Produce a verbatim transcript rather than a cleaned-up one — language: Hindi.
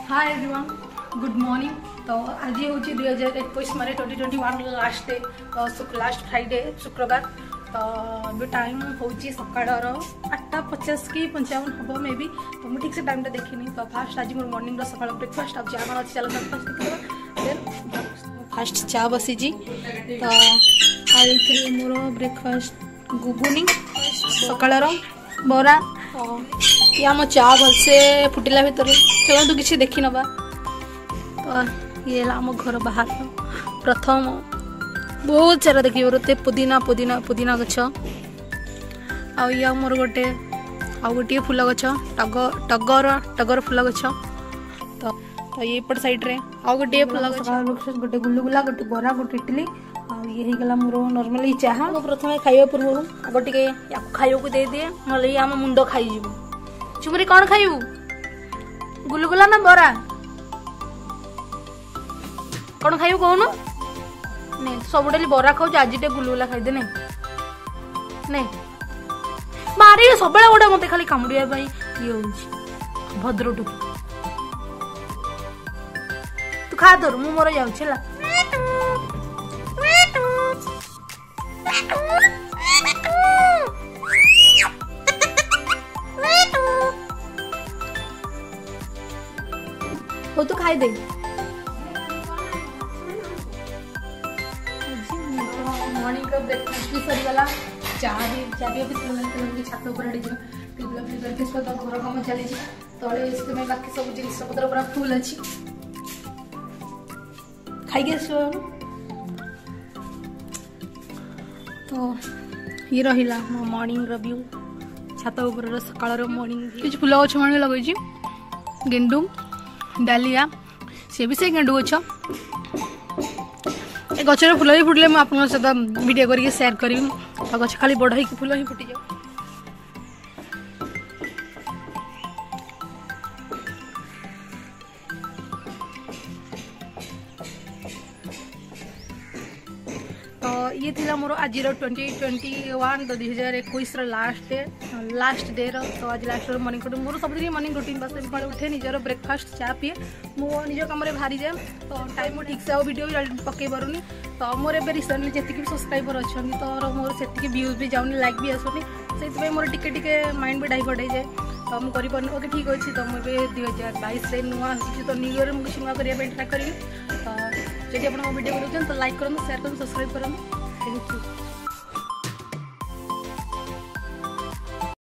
Hi everyone, good morning. तो आज हूँ दुई हजार एक मारे twenty twenty one last day, तो लास्ट फ्राइडे शुक्रवार। तो टाइम हूँ सकाल आठटा पचास कि पंचावन हम मे बी, तो मुझे ठीक से टाइम देखनी। तो फास्ट आज मोर मॉर्निंग सकाल ब्रेकफास्ट आज चाह अच्छी चल ब्रेकफास्ट फास्ट चा बसी। तो आई मोर ब्रेकफास्ट गुगुनी सकाल बरा आम चा भलसे फुटिला भितर चलतु किसी देखी नवा। तो ये आम घर बाहर प्रथम बहुत सारा देखिए रोते पुदीना पुदीना पुदीना गछ आ मोर गोटे आ गोटे फूल गछ टगर टगर टगर फूल गछ। तो तो ये पट साइड रे आ गोटे फूल गछ गोटे गुलुगुला गोटे बरा गोटे इडली आ ये गला मोर नॉर्मली चाहा। प्रथम खाइबा पूर्व आग टिके खाइबा को दे दिए नले आम मुंड खाई जीवो। चुमरी कौन खाइबू, गुलुगुला ना बरा कौन खाइबू कहून? नहीं सब डेली बरा खाऊ आज टे गुलुगुला खाइदे नहीं नहीं मारे सब गोटे मत खाली कामुड़िया ये हो भद्र टुक। तू खा तोर मु मोर जाऊँ हो तो खाई दे। मॉर्निंग का ब्रेकफास्ट भी सरीगला, चाह भी चाह भी अभी छात ऊपर घर कम चली तले इसमें बाकी सब जिनिस पत्र पूरा फुल अच्छी खाई आस। तो ये रहा मो मॉर्निंग रिव्यू छात ऊपर सकाल मॉर्निंग किसी फुल गछ मान लगे गेंडू डालिया सी भी से गेंडू गछ ए गचर फुल ही फुटले मुझे आपन सहित वीडियो करके शेयर करी। तो गछ खाली बड़ होगी फुल ही फुटी जाओ। तो ये थी मोर आज ट्वेंटी ट्वेंटी वन तो दुई हजार एक लास्ट डे लास्ट डे रो। तो आज लास्ट मॉर्निंग रूटीन मोर सब मॉर्निंग रूटीन बस सकाल उठे निजर ब्रेकफास्ट चा पीए मो निज कम बाहरी जाए। तो टाइम ठीक से वीडियो भी पकई पारूनी। तो मोर ए रिसेंटली जी भी सब्सक्राइबर अच्छा तो मोर से व्यूज भी जाऊनी लाइक भी आसुनी से मोर टिके टिके माइंड भी डाइवर्ट हो जाए। तो मुझे कर ओके ठीक अच्छे। तो मुझे दुई हजार बैस नुआ तो न्यू ईयर मुझे किसी नुआ करने ट्राए करी। तो जब आप वीडियो करें तो लाइक करूँ शेयर करूँ सब्सक्राइब करूँ। Thank you.